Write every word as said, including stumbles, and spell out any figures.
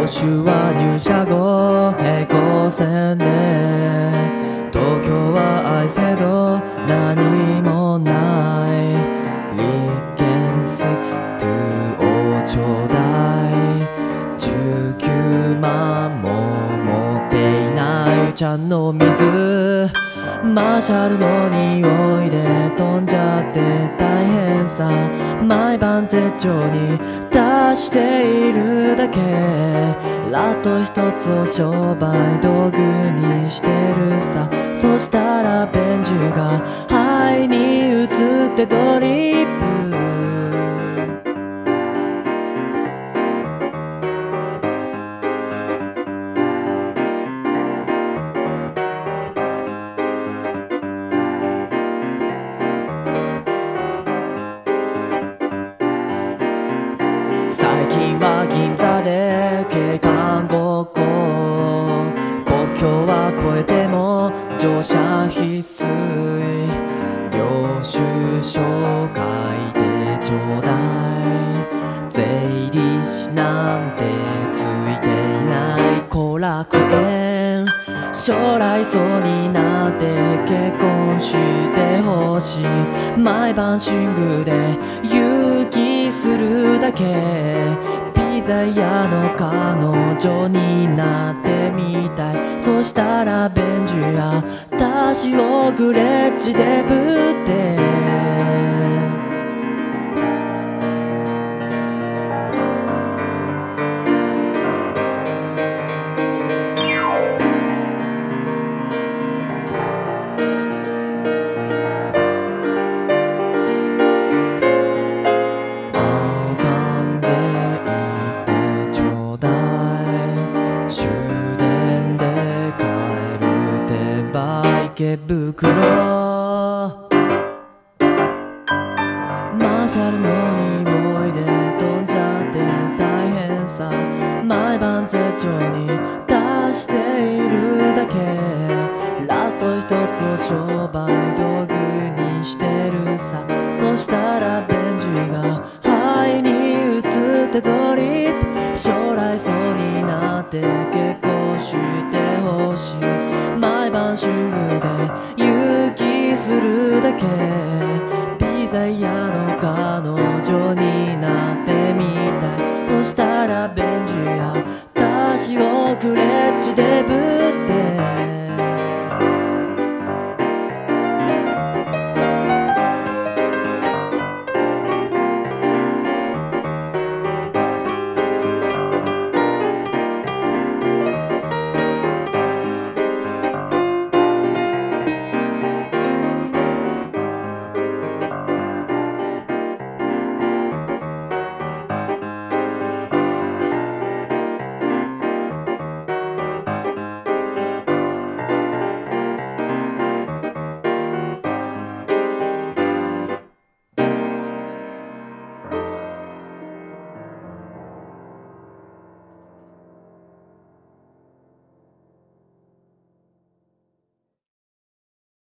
手は入社後平行線で東京は愛せど何もない立憲ろくじゅうをちょうだいじゅうきゅうまんも持っていないちゃんの水マーシャルの匂いで飛んじゃって大変さ毎晩絶頂に達しているだけラット一つを商売道具にしてるさそしたら便所が肺に移ってドリップ最近は銀座で警官ごっこ国境は越えても乗車必須領収書書いてちょうだい税理士なんてついていない後楽園将来そうになって結婚してほしい毎晩寝具で遊戯するだけピザ屋の彼女になってみたいそしたらベンジュやタシをグレッチでぶって池袋マーシャルの匂いで飛んじゃって大変さ毎晩絶頂に達しているだけラット一つを商売道具にしてるさそしたらベンジュが肺に移ってドリップ将来そうになって結婚してほしい毎晩寝具で遊戯するだけピザ屋の彼女に